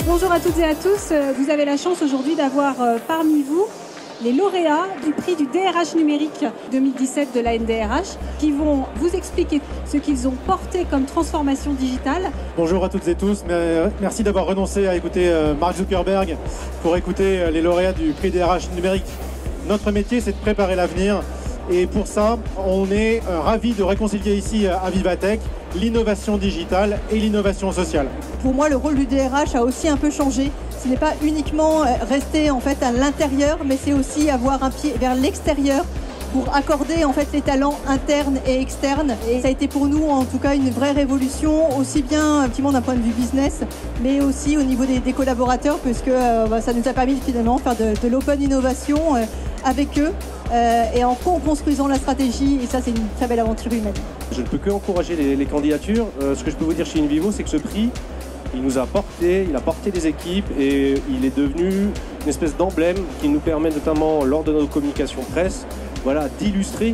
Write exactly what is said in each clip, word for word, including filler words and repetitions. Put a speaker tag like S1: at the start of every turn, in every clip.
S1: Bonjour à toutes et à tous. Vous avez la chance aujourd'hui d'avoir parmi vous les lauréats du prix du D R H numérique deux mille dix-sept de l'A N D R H qui vont vous expliquer ce qu'ils ont porté comme transformation digitale.
S2: Bonjour à toutes et tous. Merci d'avoir renoncé à écouter Mark Zuckerberg pour écouter les lauréats du prix D R H numérique. Notre métier, c'est de préparer l'avenir. Et pour ça, on est ravis de réconcilier ici à Vivatech l'innovation digitale et l'innovation sociale.
S3: Pour moi, le rôle du D R H a aussi un peu changé. Ce n'est pas uniquement rester en fait à l'intérieur, mais c'est aussi avoir un pied vers l'extérieur pour accorder en fait les talents internes et externes. Et ça a été pour nous en tout cas une vraie révolution, aussi bien effectivement d'un point de vue business, mais aussi au niveau des, des collaborateurs, puisque euh, bah, ça nous a permis finalement de faire de, de l'open innovation euh, avec eux euh, et en co-construisant la stratégie. Et ça, c'est une très belle aventure humaine.
S4: Je ne peux que encourager les, les candidatures. Euh, ce que je peux vous dire chez InVivo, c'est que ce prix, il nous a porté, il a porté des équipes et il est devenu une espèce d'emblème qui nous permet notamment lors de nos communications presse, voilà, d'illustrer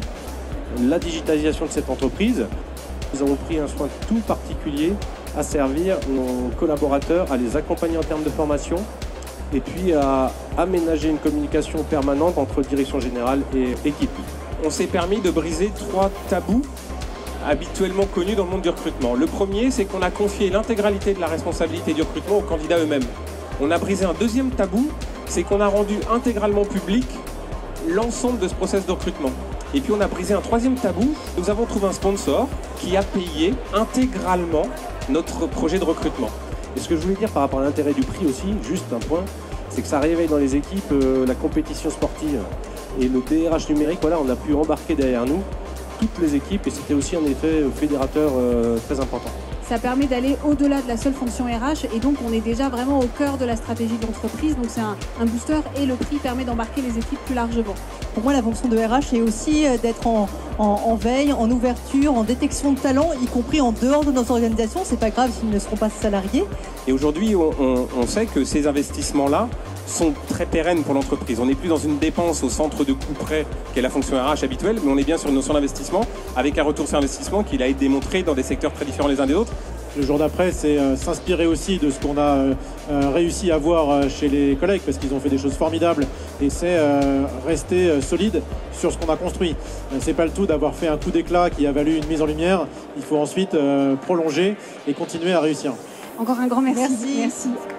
S4: la digitalisation de cette entreprise. Nous avons pris un soin tout particulier à servir nos collaborateurs, à les accompagner en termes de formation et puis à aménager une communication permanente entre direction générale et équipe.
S5: On s'est permis de briser trois tabous habituellement connus dans le monde du recrutement. Le premier, c'est qu'on a confié l'intégralité de la responsabilité du recrutement aux candidats eux-mêmes. On a brisé un deuxième tabou, c'est qu'on a rendu intégralement public l'ensemble de ce process de recrutement. Et puis on a brisé un troisième tabou, nous avons trouvé un sponsor qui a payé intégralement notre projet de recrutement.
S4: Et ce que je voulais dire par rapport à l'intérêt du prix aussi, juste un point, c'est que ça réveille dans les équipes euh, la compétition sportive. Et le D R H numérique, voilà, on a pu embarquer derrière nous toutes les équipes et c'était aussi un effet fédérateur euh, très important.
S1: Ça permet d'aller au-delà de la seule fonction R H et donc on est déjà vraiment au cœur de la stratégie de l'entreprise. Donc c'est un, un booster et le prix permet d'embarquer les équipes plus largement.
S3: Pour moi, la fonction de R H est aussi d'être en, en, en veille, en ouverture, en détection de talents, y compris en dehors de nos organisations. C'est pas grave s'ils ne seront pas salariés.
S5: Et aujourd'hui, on, on, on sait que ces investissements-là sont très pérennes pour l'entreprise. On n'est plus dans une dépense au centre de coût près qu'est la fonction R H habituelle, mais on est bien sur une notion d'investissement avec un retour sur investissement qui a été démontré dans des secteurs très différents les uns des autres.
S2: Le jour d'après, c'est euh, s'inspirer aussi de ce qu'on a euh, euh, réussi à voir euh, chez les collègues parce qu'ils ont fait des choses formidables et c'est euh, rester euh, solide sur ce qu'on a construit. Euh, c'est pas le tout d'avoir fait un coup d'éclat qui a valu une mise en lumière. Il faut ensuite euh, prolonger et continuer à réussir.
S1: Encore un grand merci.
S3: Merci.
S1: Merci.